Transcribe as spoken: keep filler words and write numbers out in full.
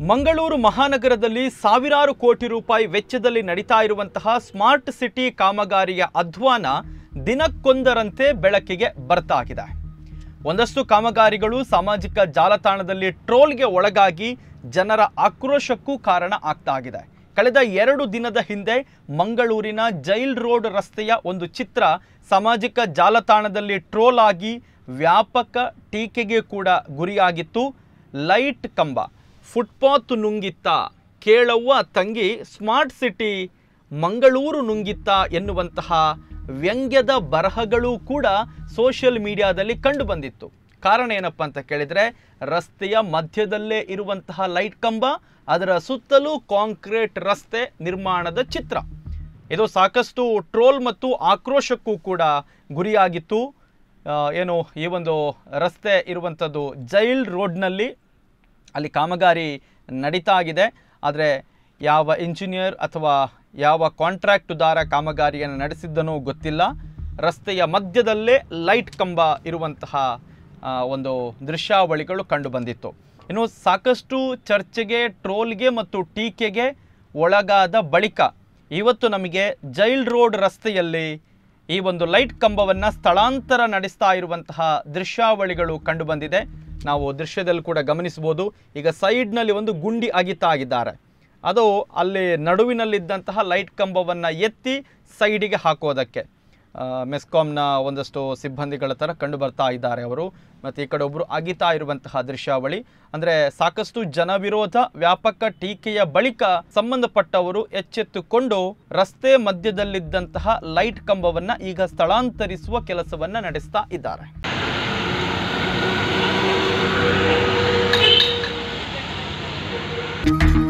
ಮಂಗಳೂರು ಮಹಾನಗರದಲ್ಲಿ ಸಾವಿರಾರು ಕೋಟಿ ರೂಪಾಯಿ ವೆಚ್ಚದಲ್ಲಿ ನಡೀತಾ ಇರುವಂತಹ ಸ್ಮಾರ್ಟ್ ಸಿಟಿ ಕಾಮಗಾರಿಯ ಅಧ್ವಾನ ದಿನಕ್ಕೊಂದರಂತೆ ಬೆಳಕಿಗೆ ಬರ್ತಾ ಇದೆ. ಒಂದಷ್ಟು ಕಾಮಗಾರಿಗಳು ಸಾಮಾಜಿಕ ಜಾಲತಾಣದಲ್ಲಿ ಟ್ರೋಲ್ಗೆ ಒಳಗಾಗಿ ಜನರ ಆಕ್ರೋಶಕ್ಕೂ ಕಾರಣ ಆಗ್ತಾ ಇದೆ. ಕಳೆದ ಎರಡು ದಿನದ ಹಿಂದೆ ಮಂಗಳೂರಿನ ಜೈಲ್ ರೋಡ್ ರಸ್ತೆಯ ಒಂದು ಚಿತ್ರ ಸಾಮಾಜಿಕ ಜಾಲತಾಣದಲ್ಲಿ ಟ್ರೋಲ್ ಆಗಿ ವ್ಯಾಪಕ ಟೀಕೆಗೆ ಕೂಡ ಗುರಿಯಾಗಿತ್ತು. ಲೈಟ್ ಕಂಬ ಫುಟ್ಪಾತ್ ನುಂಗಿತ್ತ, ಕೇಳವ್ವ ತಂಗಿ ಸ್ಮಾರ್ಟ್ ಸಿಟಿ ಮಂಗಳೂರು ನುಂಗಿತ್ತ ಎನ್ನುವಂತಹ ವ್ಯಂಗ್ಯದ ಬರಹಗಳು ಕೂಡ ಸೋಷಿಯಲ್ ಮೀಡಿಯಾದಲ್ಲಿ ಕಂಡು ಬಂದಿತ್ತು. ಕಾರಣ ಏನಪ್ಪ ಅಂತ ಕೇಳಿದರೆ, ರಸ್ತೆಯ ಮಧ್ಯದಲ್ಲೇ ಇರುವಂತಹ ಲೈಟ್ ಕಂಬ, ಅದರ ಸುತ್ತಲೂ ಕಾಂಕ್ರೀಟ್ ರಸ್ತೆ ನಿರ್ಮಾಣದ ಚಿತ್ರ. ಇದು ಸಾಕಷ್ಟು ಟ್ರೋಲ್ ಮತ್ತು ಆಕ್ರೋಶಕ್ಕೂ ಕೂಡ ಗುರಿಯಾಗಿತ್ತು. ಏನು ಈ ಒಂದು ರಸ್ತೆ ಇರುವಂಥದ್ದು ಜೈಲ್ ರೋಡ್ನಲ್ಲಿ, ಅಲ್ಲಿ ಕಾಮಗಾರಿ ನಡೀತಾ ಇದೆ. ಆದರೆ ಯಾವ ಇಂಜಿನಿಯರ್ ಅಥವಾ ಯಾವ ಕಾಂಟ್ರಾಕ್ಟುದಾರ ಕಾಮಗಾರಿಯನ್ನು ನಡೆಸಿದ್ದನೋ ಗೊತ್ತಿಲ್ಲ. ರಸ್ತೆಯ ಮಧ್ಯದಲ್ಲೇ ಲೈಟ್ ಕಂಬ ಇರುವಂತಹ ಒಂದು ದೃಶ್ಯಾವಳಿಗಳು ಕಂಡುಬಂದಿತ್ತು. ಇನ್ನು ಸಾಕಷ್ಟು ಚರ್ಚೆಗೆ, ಟ್ರೋಲ್ಗೆ ಮತ್ತು ಟೀಕೆಗೆ ಒಳಗಾದ ಬಳಿಕ ಇವತ್ತು ನಮಗೆ ಜೈಲ್ ರೋಡ್ ರಸ್ತೆಯಲ್ಲಿ ಈ ಒಂದು ಲೈಟ್ ಕಂಬವನ್ನು ಸ್ಥಳಾಂತರ ನಡೆಸ್ತಾ ಇರುವಂತಹ ದೃಶ್ಯಾವಳಿಗಳು ಕಂಡುಬಂದಿದೆ. ನಾವು ದೃಶ್ಯದಲ್ಲಿ ಕೂಡ ಗಮನಿಸ್ಬೋದು. ಈಗ ಸೈಡ್ನಲ್ಲಿ ಒಂದು ಗುಂಡಿ ಅಗಿತಾ ಇದ್ದಾರೆ. ಅದು ಅಲ್ಲಿ ನಡುವಿನಲ್ಲಿದ್ದಂತಹ ಲೈಟ್ ಕಂಬವನ್ನು ಎತ್ತಿ ಸೈಡಿಗೆ ಹಾಕೋದಕ್ಕೆ ಮೆಸ್ಕಾಮ್ನ ಒಂದಷ್ಟು ಸಿಬ್ಬಂದಿಗಳ ಥರ ಕಂಡು ಬರ್ತಾ ಇದ್ದಾರೆ ಅವರು. ಮತ್ತು ಈ ಕಡೆ ಒಬ್ಬರು ಅಗಿತಾ ಇರುವಂತಹ ದೃಶ್ಯಾವಳಿ. ಅಂದರೆ ಸಾಕಷ್ಟು ಜನವಿರೋಧ, ವ್ಯಾಪಕ ಟೀಕೆಯ ಬಳಿಕ ಸಂಬಂಧಪಟ್ಟವರು ಎಚ್ಚೆತ್ತುಕೊಂಡು ರಸ್ತೆ ಮಧ್ಯದಲ್ಲಿದ್ದಂತಹ ಲೈಟ್ ಕಂಬವನ್ನು ಈಗ ಸ್ಥಳಾಂತರಿಸುವ ಕೆಲಸವನ್ನು ನಡೆಸ್ತಾ ಇದ್ದಾರೆ. Thank you.